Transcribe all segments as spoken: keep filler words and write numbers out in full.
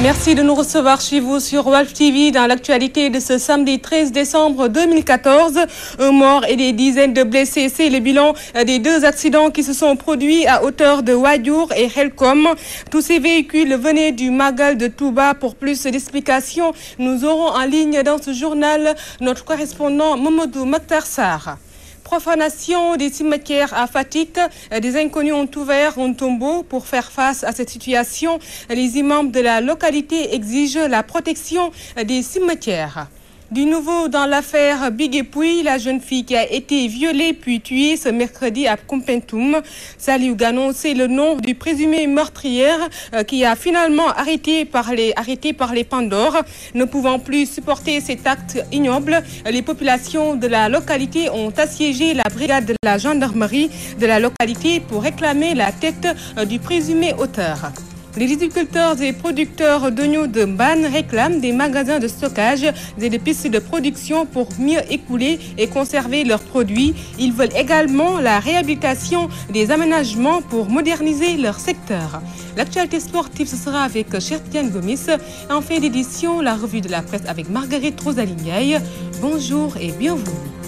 Merci de nous recevoir chez vous sur Walf T V dans l'actualité de ce samedi treize décembre deux mille quatorze. Un mort et des dizaines de blessés, c'est le bilan des deux accidents qui se sont produits à hauteur de Wadiour et Helcom. Tous ces véhicules venaient du Magal de Touba. Pour plus d'explications, nous aurons en ligne dans ce journal notre correspondant Mamadou Makhtar Sarr. Profanation des cimetières à Fatick, des inconnus ont ouvert un tombeau. Pour faire face à cette situation, les imams de la localité exigent la protection des cimetières. Du nouveau dans l'affaire Biguépouy, la jeune fille qui a été violée puis tuée ce mercredi à Koumpentoum. Saliou Gano, c'est le nom du présumé meurtrière euh, qui a finalement arrêté par les, arrêté par les Pandores. Ne pouvant plus supporter cet acte ignoble, les populations de la localité ont assiégé la brigade de la gendarmerie de la localité pour réclamer la tête euh, du présumé auteur. Les viticulteurs et producteurs d'oignons de Mbane réclament des magasins de stockage et des pistes de production pour mieux écouler et conserver leurs produits. Ils veulent également la réhabilitation des aménagements pour moderniser leur secteur. L'actualité sportive, ce sera avec Chertiane Gomis. En fin d'édition, la revue de la presse avec Marguerite Rosalie Ndiaye. Bonjour et bienvenue.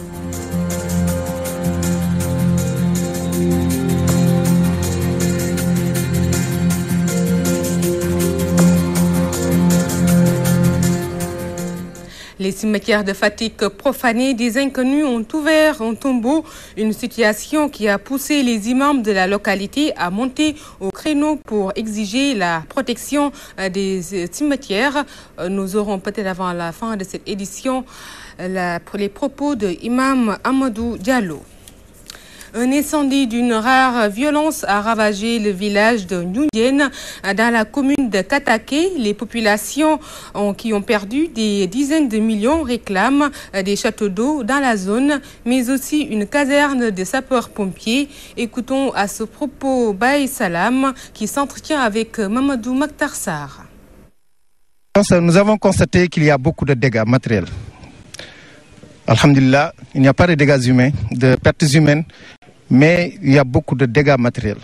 Les cimetières de Fatick profanés, des inconnus ont ouvert un tombeau, une situation qui a poussé les imams de la localité à monter au créneau pour exiger la protection des cimetières. Nous aurons peut-être avant la fin de cette édition la, pour les propos de Imam Amadou Diallo. Un incendie d'une rare violence a ravagé le village de Ndioudiène dans la commune de Kataké. Les populations ont, qui ont perdu des dizaines de millions réclament des châteaux d'eau dans la zone, mais aussi une caserne de sapeurs-pompiers. Écoutons à ce propos Baye Salam qui s'entretient avec Mamadou Makhtar Sarr. Nous avons constaté qu'il y a beaucoup de dégâts matériels. Alhamdulillah, il n'y a pas de dégâts humains, de pertes humaines, mais il y a beaucoup de dégâts matériels.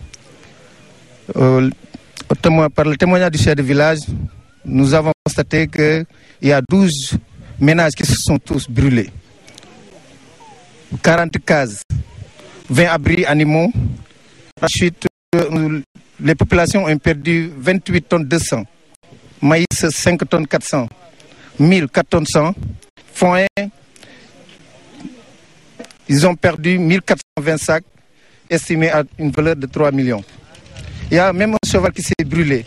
Euh, par le témoignage du chef de village, nous avons constaté qu'il y a douze ménages qui se sont tous brûlés. quarante cases, vingt abris animaux. Ensuite, euh, les populations ont perdu vingt-huit tonnes deux cents, maïs cinq tonnes quatre cents, mille quatre tonnes cent, foin. Ils ont perdu mille quatre cent vingt sacs, estimés à une valeur de trois millions. Il y a même un cheval qui s'est brûlé.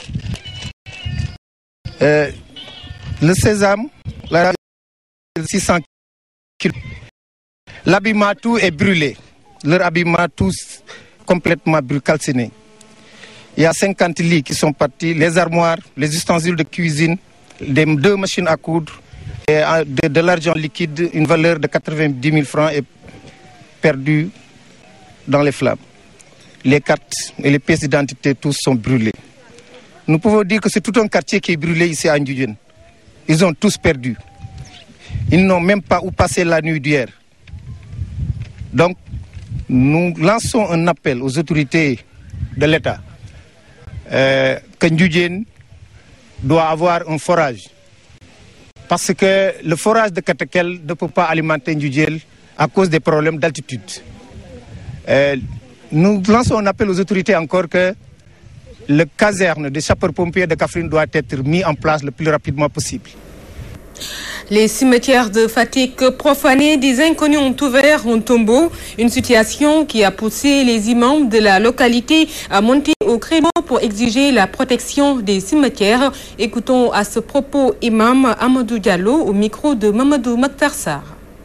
Euh, le sésame, la six cents kilos. L'habillement, tout est brûlé. Leur habillement, tous complètement brûlé, calciné. Il y a cinquante lits qui sont partis, les armoires, les ustensiles de cuisine, les deux machines à coudre, et de, de l'argent liquide, une valeur de quatre-vingt-dix mille francs et perdus dans les flammes. Les cartes et les pièces d'identité, tous sont brûlés. Nous pouvons dire que c'est tout un quartier qui est brûlé ici à Ndioudiène. Ils ont tous perdu. Ils n'ont même pas où passer la nuit d'hier. Donc, nous lançons un appel aux autorités de l'État euh, que Ndioudiène doit avoir un forage. Parce que le forage de Katakel ne peut pas alimenter Ndioudiène à cause des problèmes d'altitude. Euh, nous lançons un appel aux autorités encore que le caserne des sapeurs-pompiers de Kaffrine doit être mis en place le plus rapidement possible. Les cimetières de Fatick profanés, des inconnus ont ouvert un tombeau, une situation qui a poussé les imams de la localité à monter au créneau pour exiger la protection des cimetières. Écoutons à ce propos Imam Amadou Diallo au micro de Mamadou Makhtar Sarr.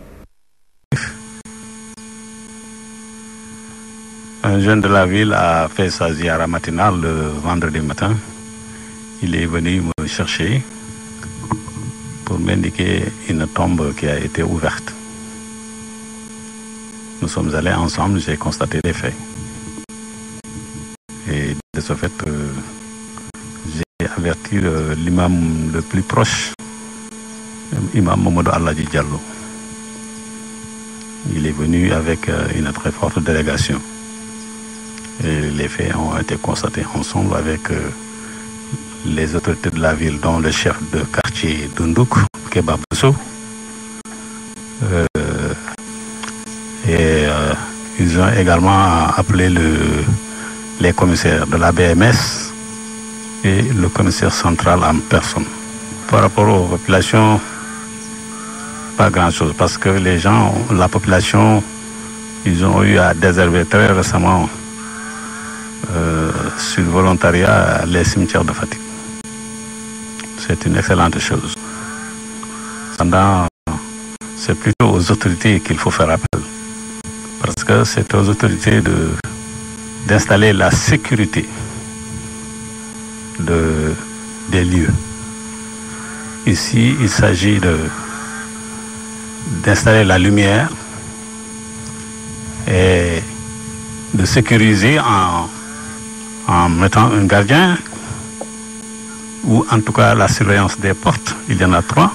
Un jeune de la ville a fait sa ziara matinale le vendredi matin. Il est venu me chercher pour m'indiquer une tombe qui a été ouverte. Nous sommes allés ensemble, j'ai constaté les faits. Et de ce fait, euh, j'ai averti euh, l'imam le plus proche, l'imam Mamadou Alladji Diallo. Il est venu avec euh, une très forte délégation. Et les faits ont été constatés ensemble avec euh, les autorités de la ville, dont le chef de quartier Dundouk, Keba Bousso. Euh, et euh, ils ont également appelé le, les commissaires de la B M S et le commissaire central en personne. Par rapport aux populations, pas grand-chose, parce que les gens, la population, ils ont eu à désherber très récemment euh, sur le volontariat les cimetières de Fatick. C'est une excellente chose. Cependant, c'est plutôt aux autorités qu'il faut faire appel, parce que c'est aux autorités de, d'installer la sécurité de, des lieux. Ici, il s'agit de, d'installer la lumière et de sécuriser en, en mettant un gardien, ou en tout cas la surveillance des portes. Il y en a trois.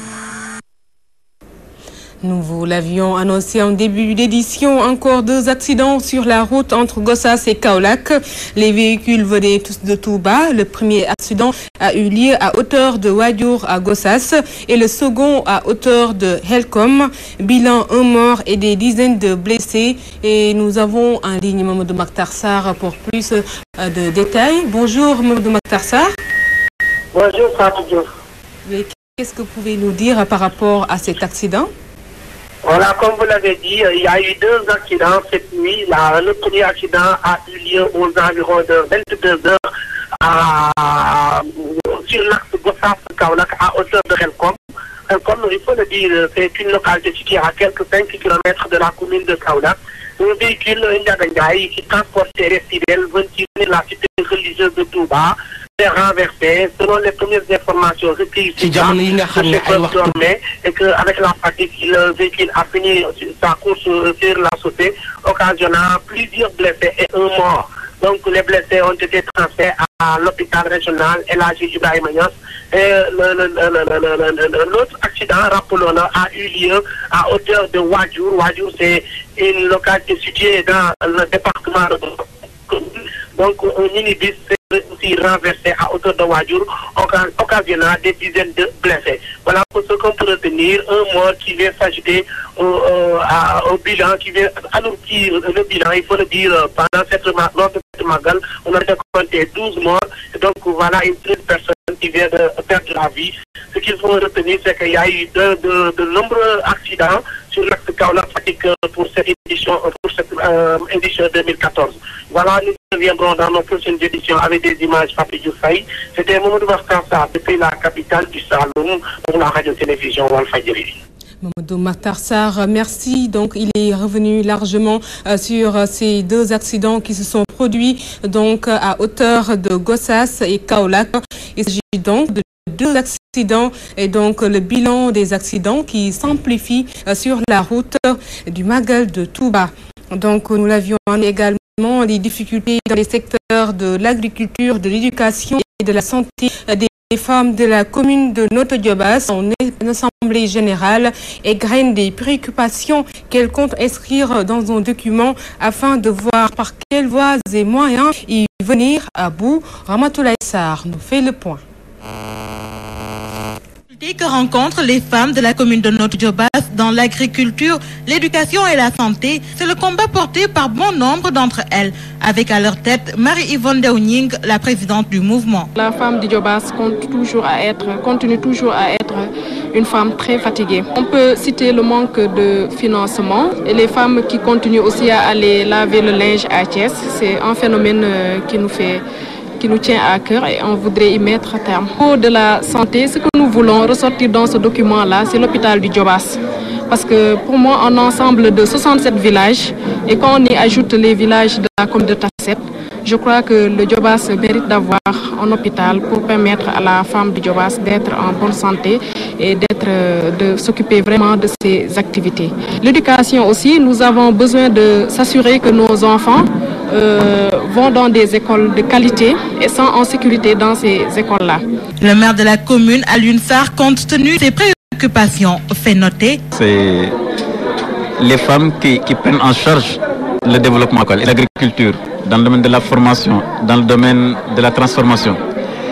Nous vous l'avions annoncé en début d'édition, encore deux accidents sur la route entre Gossas et Kaolack. Les véhicules venaient tous de Touba. Le premier accident a eu lieu à hauteur de Wadiour à Gossas et le second à hauteur de Helcom. Bilan, un mort et des dizaines de blessés. Et nous avons en ligne Mamadou Makhtar Sarr pour plus de détails. Bonjour Mamadou Makhtar Sarr. Bonjour Fatou Diouf. Qu'est-ce que vous pouvez nous dire par rapport à cet accident? Voilà, comme vous l'avez dit, il y a eu deux accidents cette nuit. Là, le premier accident a eu lieu aux environs de vingt-deux heures à, sur l'axe Gossas-Kaolack à hauteur de Helcom. Helcom, il faut le dire, c'est une localité située à quelques cinq kilomètres de la commune de Kaolack. Un véhicule Ndiagandiaï qui transportait les fidèles venus de la cité religieuse de Touba est renversé. Selon les premières informations recueillies, et qu'avec la fatigue, le véhicule a fini sa course sur la chaussée, occasionnant plusieurs blessés et un mort. Donc les blessés ont été transférés à l'hôpital régional El Hadji Ibrahima Niass. Et l'autre accident, rappelons-le, a eu lieu à hauteur de Wadiour. Wadiour, c'est une localité située dans le département de donc un minibus s'est aussi renversé à hauteur de Wadiour, occasionnant des dizaines de blessés. Voilà pour ce qu'on peut retenir, un mort qui vient s'ajouter au, au, au bilan, qui vient alourdir le bilan, il faut le dire, pendant cette magal, on a compté douze morts, et donc voilà une treize personnes qui vient de perdre la vie. Ce qu'il faut retenir, c'est qu'il y a eu de, de, de nombreux accidents sur l'axe Kaolack-Fatick pour cette édition, pour cette euh, édition deux mille quatorze. Voilà, nous reviendrons dans nos prochaines éditions avec des images Papi Diouf Faye. C'était Mamadou Makhtar Sarr depuis la capitale du Saloum pour la radio-télévision Walfadjri. Mamadou Makhtar Sarr, merci. Donc, il est revenu largement euh, sur euh, ces deux accidents qui se sont produits donc euh, à hauteur de Gossas et Kaolack. Il s'agit donc de deux accidents et donc le bilan des accidents qui s'amplifie euh, sur la route du Magal de Touba. Donc, nous l'avions également les difficultés dans les secteurs de l'agriculture, de l'éducation et de la santé des Les femmes de la commune de Notto-Diobass en assemblée générale égrènent des préoccupations qu'elles comptent inscrire dans un document afin de voir par quelles voies et moyens y venir à bout. Ramatoulaye Sarr nous fait le point. Que rencontrent les femmes de la commune de Notto-Diobass dans l'agriculture, l'éducation et la santé, c'est le combat porté par bon nombre d'entre elles, avec à leur tête Marie-Yvonne Deouning, la présidente du mouvement. La femme de Diobass compte toujours à être, continue toujours à être une femme très fatiguée. On peut citer le manque de financement et les femmes qui continuent aussi à aller laver le linge à Thiès. C'est un phénomène qui nous fait qui nous tient à cœur et on voudrait y mettre terme. Au niveau de la santé, ce que nous voulons ressortir dans ce document-là, c'est l'hôpital du Diobass. Parce que pour moi, un ensemble de soixante-sept villages, et quand on y ajoute les villages de la commune de Tasset, je crois que le Diobass mérite d'avoir un hôpital pour permettre à la femme du Diobass d'être en bonne santé et d'être, de s'occuper vraiment de ses activités. L'éducation aussi, nous avons besoin de s'assurer que nos enfants Euh, vont dans des écoles de qualité et sont en sécurité dans ces écoles-là. Le maire de la commune, Alioune Sarr, compte tenu de ses préoccupations, fait noter. C'est les femmes qui, qui prennent en charge le développement local et l'agriculture, dans le domaine de la formation, dans le domaine de la transformation.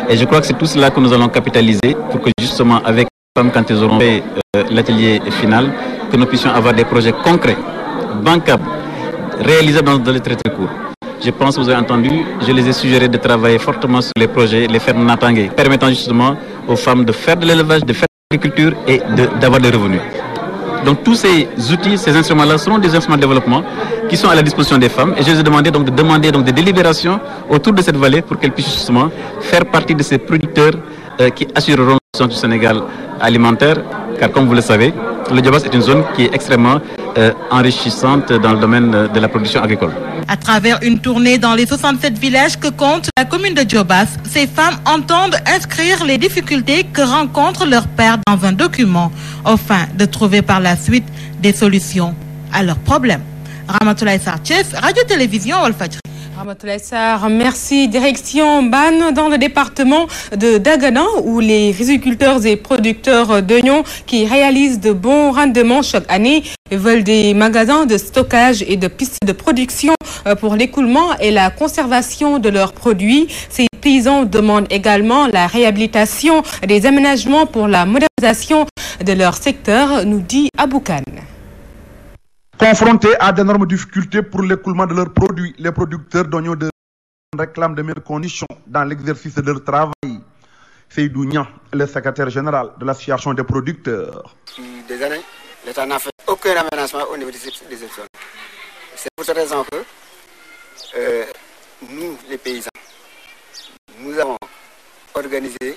Et je crois que c'est tout cela que nous allons capitaliser pour que justement avec les femmes, quand elles auront fait euh, l'atelier final, que nous puissions avoir des projets concrets, bancables, réalisables dans, dans les très très courts. Je pense que vous avez entendu, je les ai suggérés de travailler fortement sur les projets, les fermes Natangé, permettant justement aux femmes de faire de l'élevage, de faire de l'agriculture et de, d'avoir des revenus. Donc tous ces outils, ces instruments-là seront des instruments de développement qui sont à la disposition des femmes. Et je les ai demandé donc de demander donc des délibérations autour de cette vallée pour qu'elles puissent justement faire partie de ces producteurs euh, qui assureront la du Sénégal alimentaire. Car comme vous le savez, le Diobass est une zone qui est extrêmement euh, enrichissante dans le domaine de la production agricole. À travers une tournée dans les soixante-sept villages que compte la commune de Diobass, ces femmes entendent inscrire les difficultés que rencontrent leurs pères dans un document, afin de trouver par la suite des solutions à leurs problèmes. Ramatoulaye Sarthiès, Radio-Télévision Walfadjri. Ramatoulaye Sarr, merci. Direction Ban dans le département de Dagana où les riziculteurs et producteurs d'oignons qui réalisent de bons rendements chaque année veulent des magasins de stockage et de pistes de production pour l'écoulement et la conservation de leurs produits. Ces paysans demandent également la réhabilitation des aménagements pour la modernisation de leur secteur, nous dit Aboukan. Confrontés à d'énormes difficultés pour l'écoulement de leurs produits, les producteurs d'oignons de réclament de meilleures conditions dans l'exercice de leur travail. Seydou Niang, le secrétaire général de l'association des producteurs. Depuis des années, l'État n'a fait aucun aménagement au niveau des zones. C'est pour cette raison que euh, nous, les paysans, nous avons organisé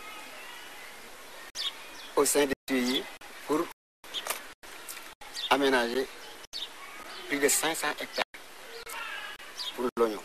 au sein des pays pour aménager plus de cinq cents hectares pour l'oignon.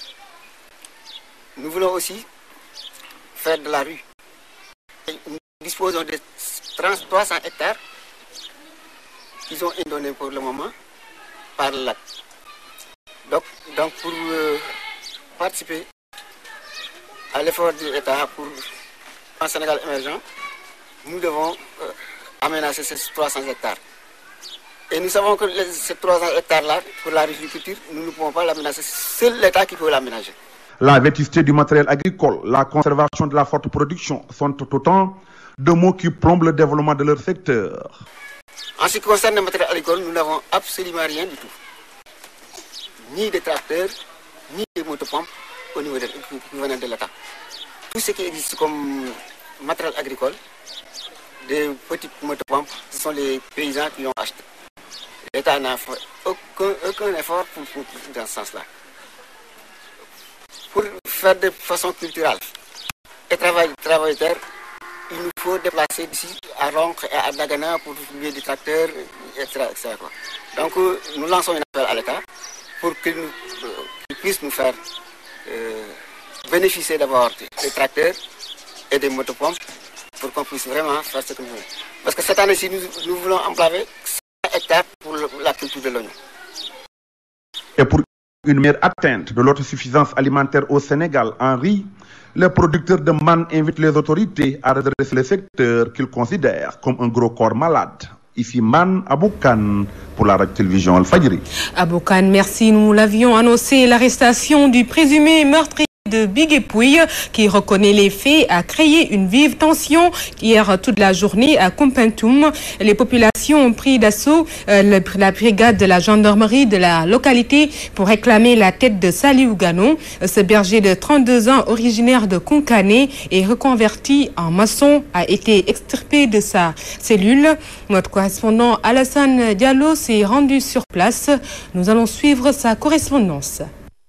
Nous voulons aussi faire de la rue. Nous disposons de trois cents hectares qui sont indonnés pour le moment par le lac. Donc, donc pour euh, participer à l'effort de l'État pour un Sénégal émergent, nous devons euh, aménager ces trois cents hectares. Et nous savons que les, ces trois cents hectares-là, pour la riziculture, nous ne pouvons pas l'aménager. C'est l'État qui peut l'aménager. La vétusté du matériel agricole, la conservation de la forte production sont autant de mots qui plombent le développement de leur secteur. En ce qui concerne le matériel agricole, nous n'avons absolument rien du tout. Ni des tracteurs, ni des motopompes au niveau de, qui viennent de l'État. Tout ce qui existe comme matériel agricole, des petites motopompes, ce sont les paysans qui l'ont acheté. L'État n'a fait aucun, aucun effort pour, pour, pour, dans ce sens-là. Pour faire de façon culturelle et travail, travail terre, il nous faut déplacer d'ici à Roncre et à Dagana pour trouver des tracteurs, et cetera et cetera. Donc nous lançons un appel à l'État pour qu'il euh, qu puisse nous faire euh, bénéficier d'abord des tracteurs et des motopompes pour qu'on puisse vraiment faire ce que nous voulons. Parce que cette année-ci, nous, nous voulons enclaver cent hectares pour le, la culture de l'oignon. Et pour une meilleure atteinte de l'autosuffisance alimentaire au Sénégal en riz, les producteurs de manne invitent les autorités à redresser le secteur qu'ils considèrent comme un gros corps malade. Ici Man Aboukan pour la radio-télévision Walfadjri. Aboukan, merci. Nous l'avions annoncé, l'arrestation du présumé meurtrier de Bigué Pouye, qui reconnaît les faits, a créé une vive tension hier toute la journée à Koumpentoum. Les populations ont pris d'assaut euh, le, la brigade de la gendarmerie de la localité pour réclamer la tête de Saliou Gano. Ce berger de trente-deux ans, originaire de Kounkané et reconverti en maçon, a été extirpé de sa cellule. Notre correspondant Alassane Diallo s'est rendu sur place. Nous allons suivre sa correspondance.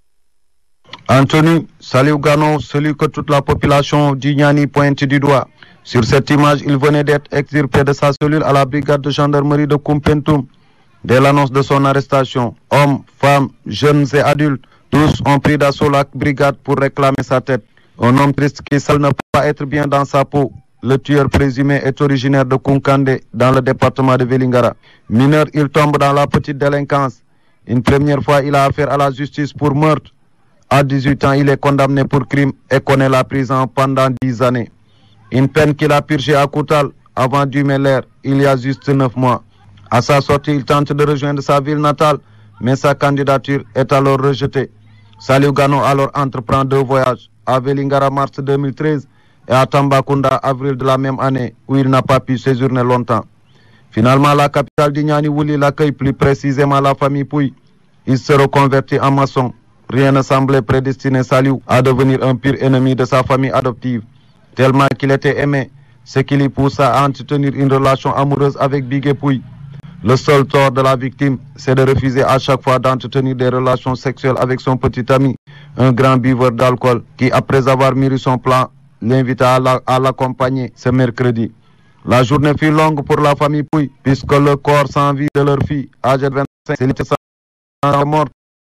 Anthony Saliou Gano, celui que toute la population d'Ignani pointe du doigt. Sur cette image, il venait d'être extirpé de sa cellule à la brigade de gendarmerie de Koumpentoum. Dès l'annonce de son arrestation, hommes, femmes, jeunes et adultes, tous ont pris d'assaut la brigade pour réclamer sa tête. Un homme triste qui semble ne pas être bien dans sa peau. Le tueur présumé est originaire de Koukandé, dans le département de Vélingara. Mineur, il tombe dans la petite délinquance. Une première fois, il a affaire à la justice pour meurtre. À dix-huit ans, il est condamné pour crime et connaît la prison pendant dix années. Une peine qu'il a purgée à Koutal avant Dumeler, il y a juste neuf mois. À sa sortie, il tente de rejoindre sa ville natale, mais sa candidature est alors rejetée. Saliou Gano alors entreprend deux voyages à Vélingara mars deux mille treize et à Tambacounda avril de la même année où il n'a pas pu séjourner longtemps. Finalement, la capitale du Niani Wuli l'accueille, plus précisément la famille Pouy. Il se reconvertit en maçon. Rien ne semblait prédestiner Saliou à devenir un pire ennemi de sa famille adoptive. Tellement qu'il était aimé, ce qui lui poussa à entretenir une relation amoureuse avec Bigué Pouy. Le seul tort de la victime, c'est de refuser à chaque fois d'entretenir des relations sexuelles avec son petit ami, un grand buveur d'alcool, qui, après avoir mûri son plan, l'invita à l'accompagner ce mercredi. La journée fut longue pour la famille Pouy, puisque le corps sans vie de leur fille, âgée de vingt-cinq ans, est mort.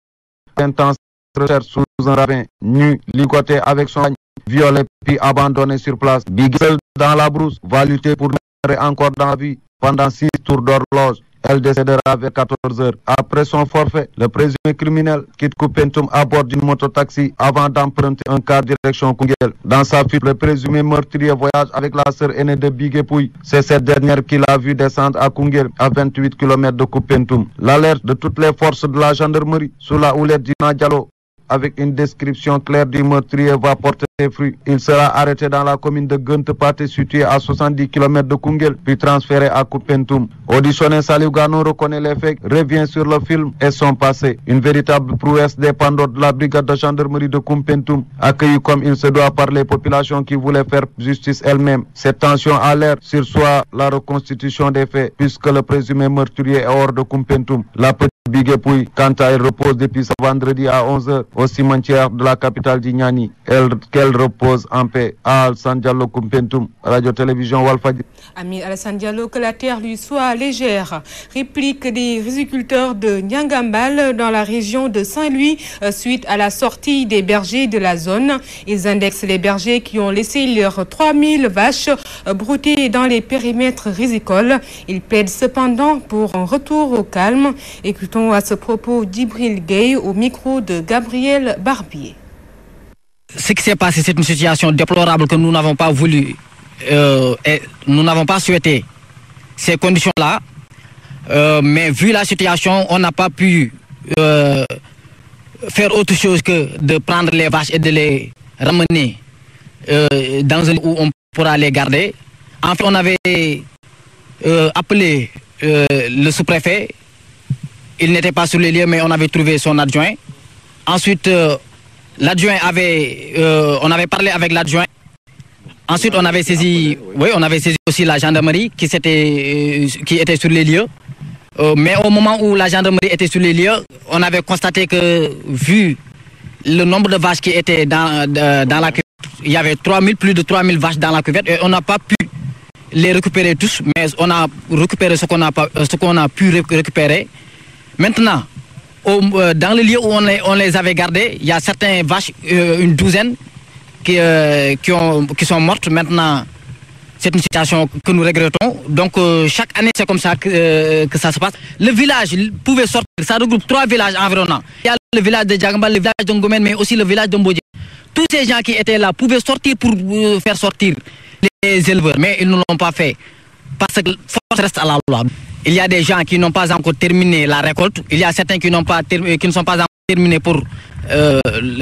Intense recherche sous un ravin, nu, ligoté avec son bagne, violé puis abandonné sur place. Big seul dans la brousse va lutter pour demeurer encore dans la vie pendant six tours d'horloge. Elle décédera vers quatorze heures. Après son forfait, le présumé criminel quitte Koupentoum à bord d'une mototaxi avant d'emprunter un car direction Koungheul. Dans sa fuite, le présumé meurtrier voyage avec la sœur aînée de Bigué Pouy. C'est cette dernière qui l'a vu descendre à Koungheul, à vingt-huit kilomètres de Koupentoum. L'alerte de toutes les forces de la gendarmerie sous la houlette d'Ina Diallo, avec une description claire du meurtrier, va porter ses fruits. Il sera arrêté dans la commune de Guntepate, située à soixante-dix kilomètres de Koungheul, puis transféré à Koupentoum. Auditionné, Saliou Gano reconnaît les faits, revient sur le film et son passé. Une véritable prouesse dépendante de la brigade de gendarmerie de Koupentoum, accueillie comme il se doit par les populations qui voulaient faire justice elles-mêmes. Cette tension a l'air sur soi la reconstitution des faits, puisque le présumé meurtrier est hors de Koupentoum. La petite Bigué Pouy, quant à elle, repose depuis ce vendredi à onze heures au cimetière de la capitale du Niani. Elle, qu'elle repose en paix. Alassane Diallo, Koupentoum, Radio-Télévision Walfadjri. Ami Alassane Diallo, que la terre lui soit légère. Réplique des riziculteurs de Nyangambal dans la région de Saint-Louis suite à la sortie des bergers de la zone. Ils indexent les bergers qui ont laissé leurs trois mille vaches broutées dans les périmètres rizicoles. Ils plaident cependant pour un retour au calme. Écoutons à ce propos Djibril Gueye au micro de Gabriel Barbier. Ce qui s'est passé, c'est une situation déplorable que nous n'avons pas voulu euh, et nous n'avons pas souhaité ces conditions-là. Euh, mais vu la situation, on n'a pas pu euh, faire autre chose que de prendre les vaches et de les ramener euh, dans un où on pourra les garder. En fait, on avait euh, appelé euh, le sous-préfet. Il n'était pas sur les lieux, mais on avait trouvé son adjoint. Ensuite, euh, l'adjoint avait, euh, on avait parlé avec l'adjoint. Ensuite, on avait saisi, oui, on avait saisi aussi la gendarmerie qui, euh, qui était sur les lieux. Euh, mais au moment où la gendarmerie était sur les lieux, on avait constaté que, vu le nombre de vaches qui étaient dans, euh, dans la cuvette, il y avait trois mille, plus de trois mille vaches dans la cuvette et on n'a pas pu les récupérer tous, mais on a récupéré ce qu'on a, ce qu'on a pu récupérer. Maintenant, au, euh, dans le lieu où on les, on les avait gardés, il y a certaines vaches, euh, une douzaine, qui, euh, qui, ont, qui sont mortes. Maintenant, c'est une situation que nous regrettons. Donc, euh, chaque année, c'est comme ça que, euh, que ça se passe. Le village pouvait sortir, ça regroupe trois villages environnants. Il y a le village de Djagambal, le village de Ngomen, mais aussi le village de Mbodje. Tous ces gens qui étaient là pouvaient sortir pour euh, faire sortir les éleveurs, mais ils ne l'ont pas fait. Parce que force reste à la loi. Il y a des gens qui n'ont pas encore terminé la récolte. Il y a certains qui, n'ont pas qui ne sont pas encore terminés pour euh,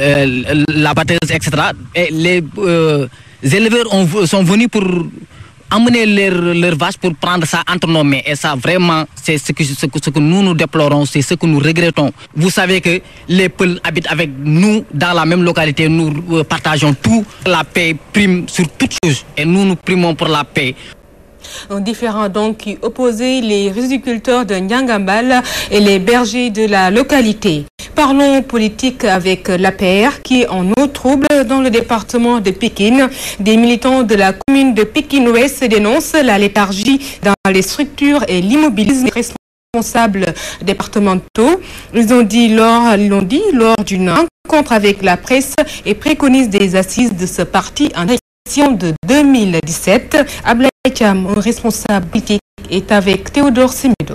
la batteuse, et cetera. Et les euh, éleveurs ont, sont venus pour emmener leurs leur vaches pour prendre ça entre nos mains. Et ça, vraiment, c'est ce que, ce, que, ce que nous nous déplorons, c'est ce que nous regrettons. Vous savez que les Peuls habitent avec nous dans la même localité. Nous euh, partageons tout. La paix prime sur toutes choses. Et nous, nous primons pour la paix. Un différend donc qui opposait les riziculteurs de Nyangambal et les bergers de la localité. Parlons politique avec l'A P R qui est en eau trouble dans le département de Pékin. Des militants de la commune de Pékin-Ouest dénoncent la léthargie dans les structures et l'immobilisme des responsables départementaux. Ils ont dit lors, ils l'ont dit lors d'une rencontre avec la presse et préconisent des assises de ce parti en de deux mille dix-sept. Ablaye Thiam, un responsable politique, est avec Théodore Semedo.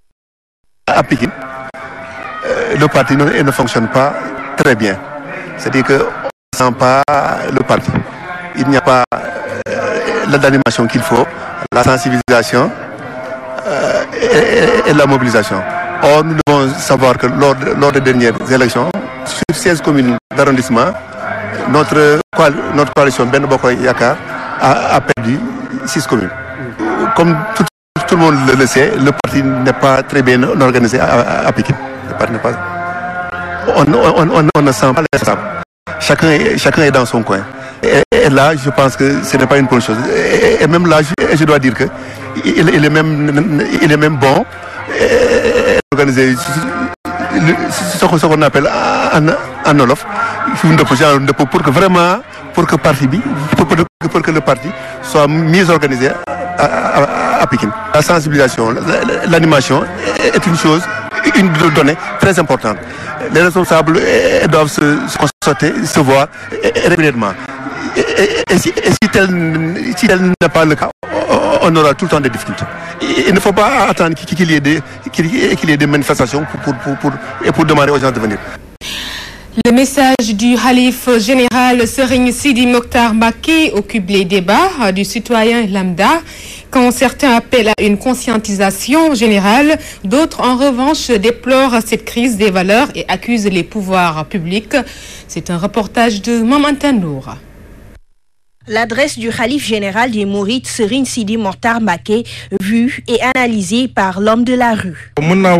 À Pékin, euh, le parti ne, ne fonctionne pas très bien. C'est-à-dire qu'on ne sent pas le parti. Il n'y a pas euh, l'animation qu'il faut, la sensibilisation euh, et, et la mobilisation. Or, nous devons savoir que lors, de, lors des dernières élections, sur seize communes d'arrondissement, notre, notre coalition Ben Bokk Yakaar a, a perdu six communes. Comme tout, tout le monde le sait, le parti n'est pas très bien organisé à, à Pikine. Le parti n'est pas... On, on, on, on ne sent pas les responsables. Chacun est, chacun est dans son coin. Et, et là, je pense que ce n'est pas une bonne chose. Et, et même là, je, je dois dire que il, il est même, il est même bon organiser ce qu'on appelle en, en Olof, pour que vraiment, pour que parti, pour, pour que le parti soit mieux organisé à, à, à Pikine. La sensibilisation, l'animation est une chose, une donnée très importante. Les responsables doivent se, se constater, se voir régulièrement. Et, et, et, si, et si tel, si tel n'est pas le cas, on aura tout le temps des difficultés. Il ne faut pas attendre qu'il y ait des, qu'il y ait des manifestations pour, pour, pour, et pour demander aux gens de venir. Le message du Khalif général Serigne Sidi Mokhtar Mbacké occupe les débats du citoyen lambda. Quand certains appellent à une conscientisation générale, d'autres en revanche déplorent cette crise des valeurs et accusent les pouvoirs publics. C'est un reportage de Mamantan Nour. L'adresse du Khalif général des Mourides, Serigne Sidi Mokhtar Mbacké, vue et analysée par l'homme de la rue.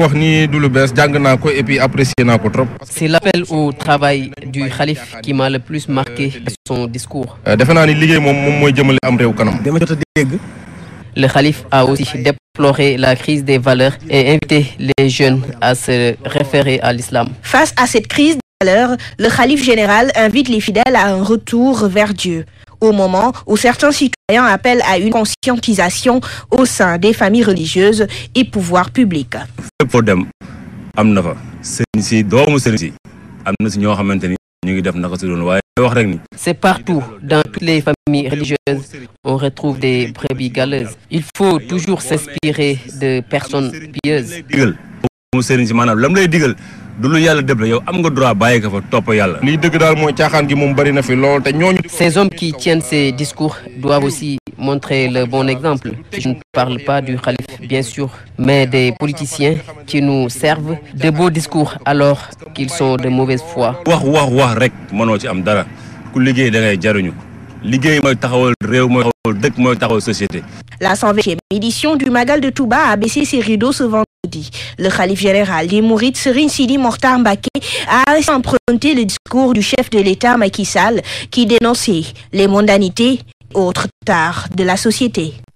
C'est l'appel au travail du Khalif qui m'a le plus marqué de son discours. Le Khalif a aussi déploré la crise des valeurs et invité les jeunes à se référer à l'islam. Face à cette crise des valeurs, le Khalif général invite les fidèles à un retour vers Dieu. Au moment où certains citoyens appellent à une conscientisation au sein des familles religieuses et pouvoirs publics. C'est partout, dans toutes les familles religieuses, on retrouve des brebis galeuses. Il faut toujours s'inspirer de personnes pieuses. Ces hommes qui tiennent ces discours doivent aussi montrer le bon exemple. Je ne parle pas du Khalif, bien sûr, mais des politiciens qui nous servent de beaux discours alors qu'ils sont de mauvaise foi. La cent vingtième édition du Magal de Touba a baissé ses rideaux ce vendredi. Le Khalif général des Mourides, Serigne Sidi Mokhtar Mbacké, a emprunté le discours du chef de l'État Macky Sall qui dénonçait les mondanités et autres tares de la société.